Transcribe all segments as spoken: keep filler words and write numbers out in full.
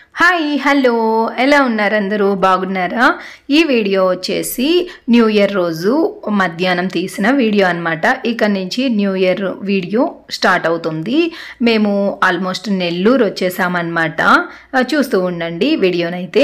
Hi hello ఎలా ఉన్నారు అందరూ బాగున్నారా? ఈ వీడియో వచ్చేసి న్యూ ఇయర్ రోజు మధ్యాహ్నం తీసిన వీడియో అన్నమాట. ఇక నుంచి న్యూ ఇయర్ వీడియో స్టార్ట్ అవుతుంది. మేము ఆల్మోస్ట్ నెల్లూరు వచ్చేసామన్నమాట. చూస్తూ ఉండండి వీడియోనైతే.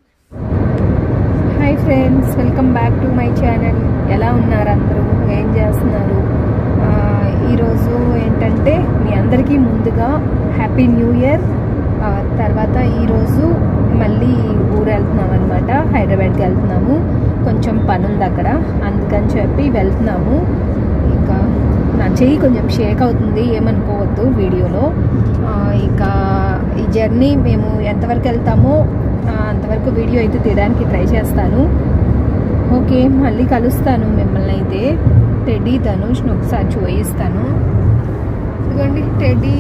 Hi friends, welcome back to my channel. ఎలా ఉన్నారు అందరూ, ఏం చేస్తున్నారు? ఈరోజు ఏంటంటే మీ అందరికీ ముందుగా హ్యాపీ న్యూ ఇయర్. తర్వాత ఈరోజు మళ్ళీ ఊరు వెళ్తున్నాం అనమాట. హైదరాబాద్కి వెళ్తున్నాము. కొంచెం పని ఉంది అక్కడ, అందుకని చెప్పి వెళ్తున్నాము. ఇంకా నా చెయ్యి కొంచెం షేక్ అవుతుంది, ఏమనుకోవద్దు వీడియోలో. ఇక ఈ జర్నీ మేము ఎంతవరకు వెళ్తామో అంతవరకు వీడియో అయితే తీయడానికి ట్రై చేస్తాను. ఓకే, మళ్ళీ కలుస్తాను మిమ్మల్ని అయితే. టెడ్డీ ధనుష్ని ఒకసారి చూపిస్తాను. ఇదిగోండి టెడ్డీ.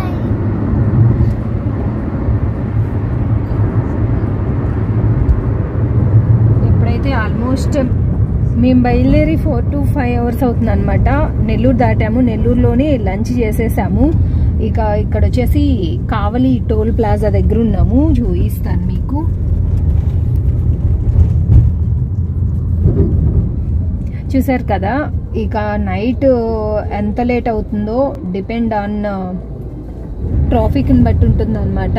అయితే ఆల్మోస్ట్ మేము బయలుదేరి ఫోర్ టు ఫైవ్ అవర్స్ అవుతుంది అనమాట. నెల్లూరు దాటాము, నెల్లూరులోనే లంచ్ చేసేసాము. ఇక ఇక్కడ వచ్చేసి కావలి టోల్ ప్లాజా దగ్గర ఉన్నాము, చూపిస్తాను మీకు. చూసారు కదా, ఇక నైట్ ఎంత లేట్ అవుతుందో డిపెండ్ ఆన్ ట్రాఫిక్ని బట్టి ఉంటుంది అనమాట.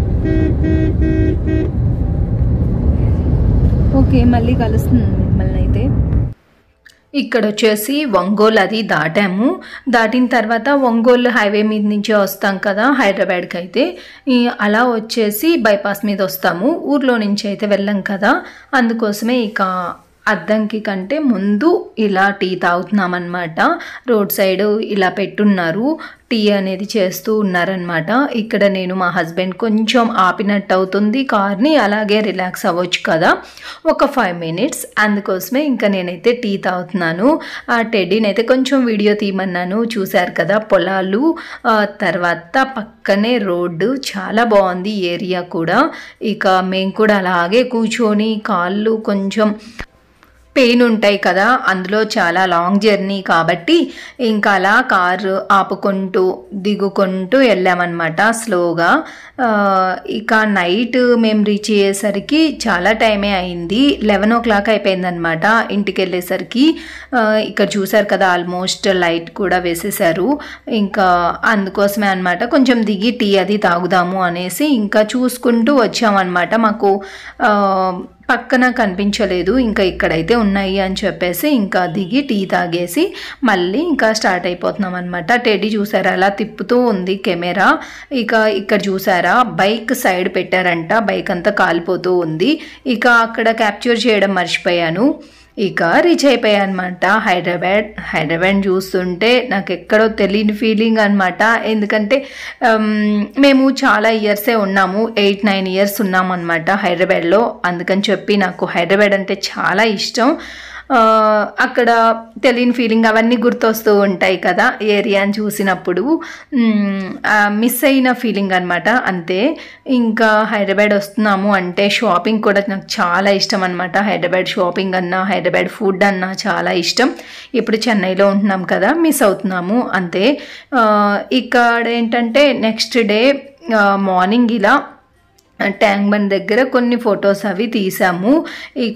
ఓకే, మళ్ళీ కలుస్తుంది మిమ్మల్ని అయితే. ఇక్కడ వచ్చేసి ఒంగోలు అది దాటాము. దాటిన తర్వాత ఒంగోలు హైవే మీద నుంచే వస్తాం కదా హైదరాబాద్కి అయితే. అలా వచ్చేసి బైపాస్ మీద వస్తాము, ఊర్లో నుంచి అయితే వెళ్ళాం కదా. అందుకోసమే ఇక అద్దంకి కంటే ముందు ఇలా టీ తాగుతున్నాం అన్నమాట. రోడ్ సైడ్ ఇలా పెట్టున్నారు, టీ అనేది చేస్తూ ఉన్నారనమాట. ఇక్కడ నేను మా హస్బెండ్ కొంచెం ఆపినట్టు అవుతుంది కార్ని, అలాగే రిలాక్స్ అవ్వచ్చు కదా ఒక ఫైవ్ మినిట్స్. అందుకోసమే ఇంకా నేనైతే టీ తాగుతున్నాను. ఆ టెడ్డీని అయితే కొంచెం వీడియో తీయమన్నాను. చూశారు కదా పొలాలు, తర్వాత పక్కనే రోడ్డు, చాలా బాగుంది ఏరియా కూడా. ఇక మేము కూడా అలాగే కూర్చొని కాళ్ళు కొంచెం పెయిన్ ఉంటాయి కదా, అందులో చాలా లాంగ్ జర్నీ కాబట్టి ఇంకా అలా కారు ఆపుకుంటూ దిగుకుంటూ వెళ్ళామన్నమాట స్లోగా. ఇక నైట్ మేము రీచ్ అయ్యేసరికి చాలా టైమే అయింది, లెవెన్ ఓ క్లాక్ అయిపోయిందనమాట ఇంటికి వెళ్ళేసరికి. ఇక్కడ చూసారు కదా ఆల్మోస్ట్ లైట్ కూడా వేసేసారు. ఇంకా అందుకోసమే అనమాట కొంచెం దిగి టీ అది తాగుదాము అనేసి ఇంకా చూసుకుంటూ వచ్చామన్నమాట. మాకు పక్కన కనిపించలేదు, ఇంకా ఇక్కడైతే ఉన్నాయి అని చెప్పేసి ఇంకా దిగి టీ తాగేసి మళ్ళీ ఇంకా స్టార్ట్ అయిపోతున్నాం అనమాట. టెడ్డీ చూసారా అలా తిప్పుతూ ఉంది కెమెరా. ఇక ఇక్కడ చూసారా బైక్ సైడ్ పెట్టారంట, బైక్ అంతా కాలిపోతూ ఉంది. ఇక అక్కడ క్యాప్చర్ చేయడం మర్చిపోయాను. ఇక రీచ్ అయిపోయా అనమాట హైదరాబాద్. హైదరాబాద్ చూస్తుంటే నాకు ఎక్కడో తెలియని ఫీలింగ్ అనమాట. ఎందుకంటే మేము చాలా ఇయర్సే ఉన్నాము, ఎయిట్ నైన్ ఇయర్స్ ఉన్నాము అనమాట హైదరాబాద్లో. అందుకని చెప్పి నాకు హైదరాబాద్ అంటే చాలా ఇష్టం. అక్కడ తెలియని ఫీలింగ్ అవన్నీ గుర్తొస్తూ ఉంటాయి కదా ఏరియాని చూసినప్పుడు. మిస్ అయిన ఫీలింగ్ అనమాట అంతే. ఇంకా హైదరాబాద్ వస్తున్నాము అంటే షాపింగ్ కూడా నాకు చాలా ఇష్టం అనమాట. హైదరాబాద్ షాపింగ్ అన్నా హైదరాబాద్ ఫుడ్ అన్నా చాలా ఇష్టం. ఇప్పుడు చెన్నైలో ఉంటున్నాం కదా, మిస్ అవుతున్నాము అంతే. ఇక్కడ ఏంటంటే నెక్స్ట్ డే మార్నింగ్ ఇలా ట్యాంక్ బండ్ దగ్గర కొన్ని ఫొటోస్ అవి తీసాము. ఇక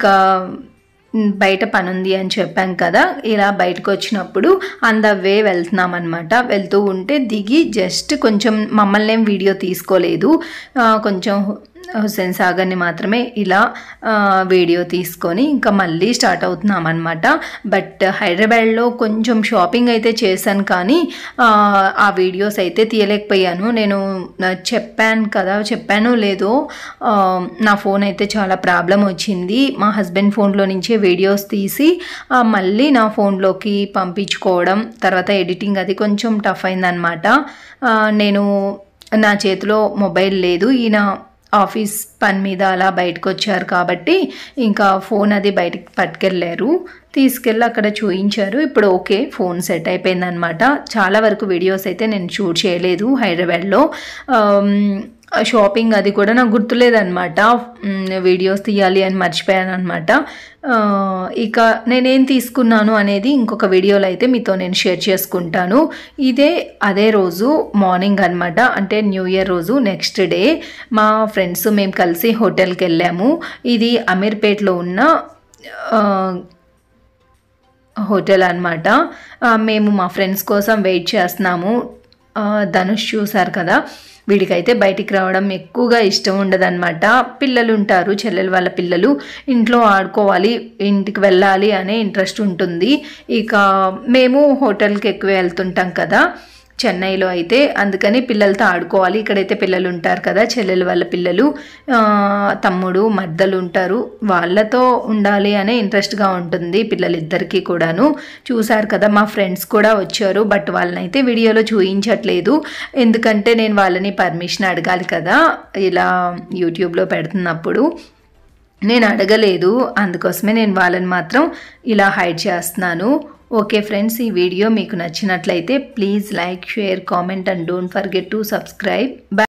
బయట పని ఉంది అని చెప్పాం కదా, ఇలా బయటకు వచ్చినప్పుడు ఆన్ ద వే వెళ్తున్నాం అనమాట. వెళ్తూ ఉంటే దిగి జస్ట్ కొంచెం మమ్మల్ని ఏం వీడియో తీసుకోలేదు, కొంచెం హుస్సేన్ సాగర్ని మాత్రమే ఇలా వీడియో తీసుకొని ఇంకా మళ్ళీ స్టార్ట్ అవుతున్నాం అనమాట. బట్ హైదరాబాద్లో కొంచెం షాపింగ్ అయితే చేశాను కానీ ఆ వీడియోస్ అయితే తీయలేకపోయాను. నేను చెప్పాను కదా, చెప్పాను లేదో నా ఫోన్ అయితే చాలా ప్రాబ్లం వచ్చింది. మా హస్బెండ్ ఫోన్లో నుంచే వీడియోస్ తీసి మళ్ళీ నా ఫోన్లోకి పంపించుకోవడం, తర్వాత ఎడిటింగ్ అది కొంచెం టఫ్ అయిందనమాట. నేను నా చేతిలో మొబైల్ లేదు, ఈయన ఆఫీస్ పని మీద అలా బయటకు వచ్చారు కాబట్టి ఇంకా ఫోన్ అది బయటికి పట్టుకెళ్ళారు, తీసుకెళ్ళి అక్కడ చూయించారు. ఇప్పుడు ఓకే, ఫోన్ సెట్ అయిపోయిందనమాట. చాలా వరకు వీడియోస్ అయితే నేను షూట్ చేయలేదు హైదరాబాద్లో. షాపింగ్ అది కూడా నాకు గుర్తులేదనమాట. వీడియోస్ తీయాలి అని మర్చిపోయాను అనమాట. ఇక నేనేం తీసుకున్నాను అనేది ఇంకొక వీడియోలో అయితే మీతో నేను షేర్ చేసుకుంటాను. ఇదే అదే రోజు మార్నింగ్ అనమాట, అంటే న్యూ ఇయర్ రోజు నెక్స్ట్ డే మా ఫ్రెండ్స్ మేము కలిసి హోటల్కి వెళ్ళాము. ఇది అమీర్పేట్లో ఉన్న హోటల్ అనమాట. మేము మా ఫ్రెండ్స్ కోసం వెయిట్ చేస్తున్నాము. ధనుష్ చూసారు కదా, వీడికైతే బయటికి రావడం ఎక్కువగా ఇష్టం ఉండదన్నమాట. పిల్లలు ఉంటారు, చెల్లెలు వాళ్ళ పిల్లలు, ఇంట్లో ఆడుకోవాలి, ఇంటికి వెళ్ళాలి అనే ఇంట్రెస్ట్ ఉంటుంది. ఇక మేము హోటల్కి ఎక్కువ వెళ్తుంటాం కదా చెన్నైలో అయితే, అందుకని పిల్లలతో ఆడుకోవాలి. ఇక్కడైతే పిల్లలు ఉంటారు కదా, చెల్లెలు వాళ్ళ పిల్లలు, తమ్ముడు మద్దలు ఉంటారు, వాళ్ళతో ఉండాలి అనే ఇంట్రెస్ట్గా ఉంటుంది పిల్లలిద్దరికీ కూడాను. చూసారు కదా, మా ఫ్రెండ్స్ కూడా వచ్చారు, బట్ వాళ్ళని అయితే వీడియోలో చూపించట్లేదు, ఎందుకంటే నేను వాళ్ళని పర్మిషన్ అడగాలి కదా ఇలా యూట్యూబ్లో పెడుతున్నప్పుడు. నేను అడగలేదు, అందుకోసమే నేను వాళ్ళని మాత్రం ఇలా హైడ్ చేస్తున్నాను. ఓకే ఫ్రెండ్స్, ఈ వీడియో మీకు నచ్చినట్లయితే please like, share, comment and don't forget to subscribe.